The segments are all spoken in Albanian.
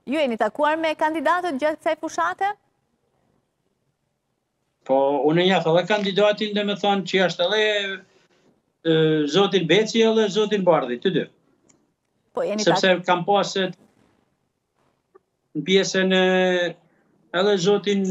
Ju jeni takuar me kandidatët gjatë kësaj fushate? Po, unë njaf edhe kandidatin dhe me thonë që është edhe zotin Beci edhe zotin Bardhi, të dy. Po, jeni sepse kam pasë në pjesën edhe zotin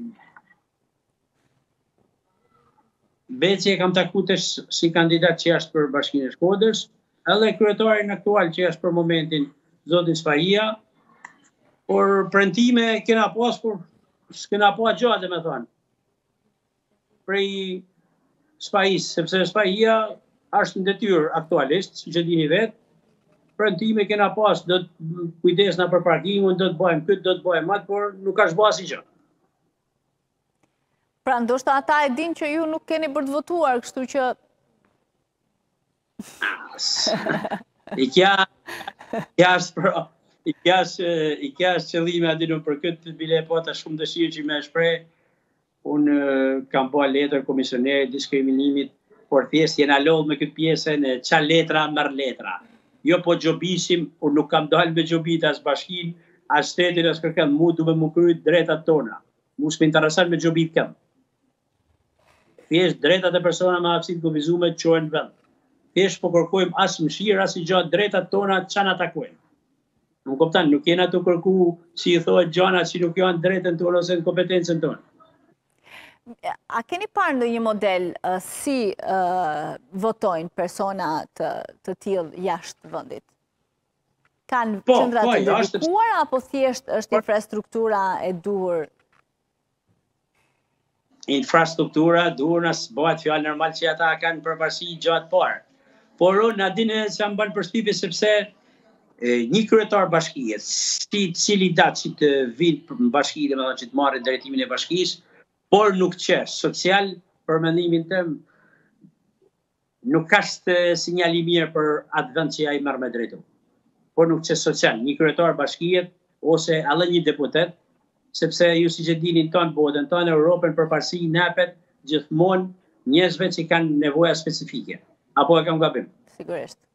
Beci e kam takuar si kandidat që është për Bashkinë e Shkodrës, edhe kryetarin aktual që është për momentin zotin Sfahia, por premtime kena pas, por s'kena pa gjatë, me thonë, prej Sfahis, sepse Sfahia është në detyrë aktualisht, që dini vetë, premtime kena pas, do të kujdesna për parkimin, do të bëjmë këtë, do të bëjmë atë, por nuk është bërë asgjë. Pra ndoshta ata e din që ju nuk keni për të votuar, kështu që... I kja qëllime aty në për këtë bile pata shumë dëshirë që me shprej. Unë kam pa letër komisionerit diskriminimit, por thjesht jena lodhë me këtë pjesën qa letra mërë letra. Jo po gjobishim, unë nuk kam dalë me gjobit as bashkin, as shtetin, as kërkën, mu du me më kryt drejtat tona. Mu s'me interesan me gjobit këm. Thjesht drejtat e persona me hapësit kufizume të qojnë vend. Thjesht po kërkojmë as mëshirë, as i gjatë drejtat tona që na takojnë. Nuk kuptan, nuk jena të kërku, si i thohet gjana, që nuk janë drejtën tonë ose në kompetencën tonë. A keni parë ndonjë model si votojnë persona të tillë jashtë vendit? Kanë qendra të dedikuara apo thjesht është infrastruktura e duhur? Infrastruktura duhur nësë bëhet fjalë normal që ata kanë përparësi gjatë parë. Por unë na dinë se jam bën përshtypje sepse një kryetar bashkie, cili datë që të vinë në bashki, dhe me thonë që të marrë drejtimin e bashkisë, por nuk qesh social, për mendimin tëm, nuk është sinjali mirë për atë vend që ai merr me drejtu. Por nuk qesh social, një kryetar bashkiet, ose edhe një deputet, sepse ju si që dini në tonë botën, tonë Europën përparësi nepet gjithmonë njerëzve që kanë nevoja specifike. Apo e kam gabim? Sigurisht.